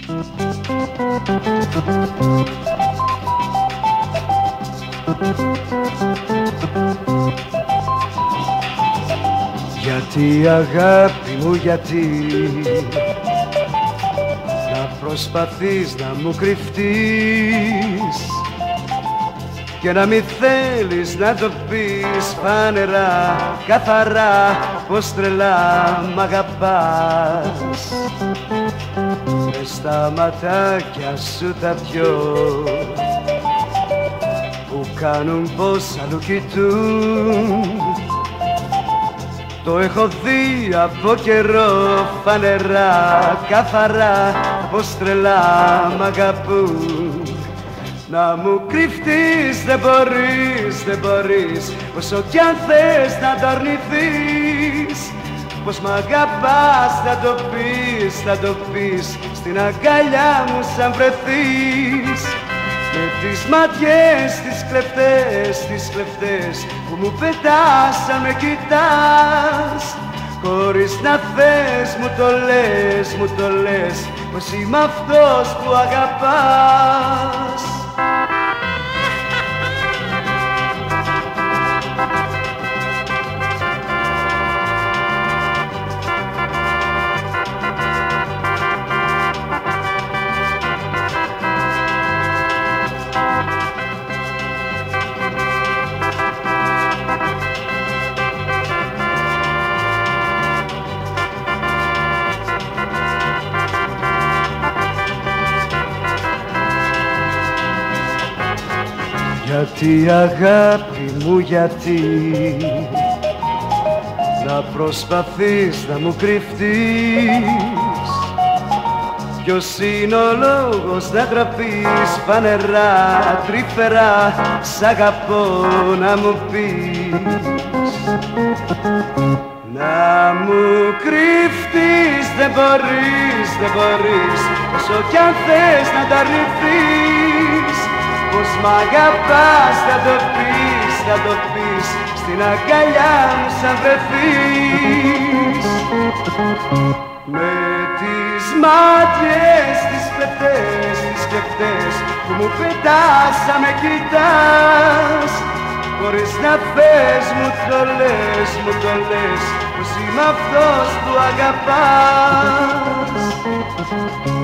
Γιατί αγάπη μου, γιατί να προσπαθείς να μου κρυφτείς και να μη θέλεις να το πεις φανερά, καθαρά, πως τρελά μ' αγαπάς. Μες στα ματάκια σου τα δυο που κάνουν πως αλλού κοιτούν, το έχω δει από καιρό φανερά, καθαρά, πως τρελά μ' αγαπούν. Να μου κρυφτείς δεν μπορείς, δεν μπορείς, όσο κι αν θες να το αρνηθείς. Πως μ' αγαπάς θα το πεις, θα το πεις, στην αγκαλιά μου σαν βρεθείς. Με τις ματιές τις κλεφτές που μου πετάς σαν με κοιτάς, χωρίς να θες μου το λες, πως είμαι αυτός που αγαπάς. Γιατί αγάπη μου, γιατί να προσπαθείς να μου κρυφτείς. Ποιος είναι ο λόγος να τραπείς φανερά, τρυφερά, σ' αγαπώ να μου πεις. Να μου κρυφτείς δεν μπορείς, δεν μπορείς, όσο κι αν θες να τα αρνηθείς. Πως μ' αγαπάς θα το πεις, θα το πεις, στην αγκαλιά μου σαν βρεθείς. Με τις μάτιες τις κλεφτές που μου πετάς σαν με κοιτάς, χωρίς να θες μου το λες, πως είμαι αυτός που αγαπάς.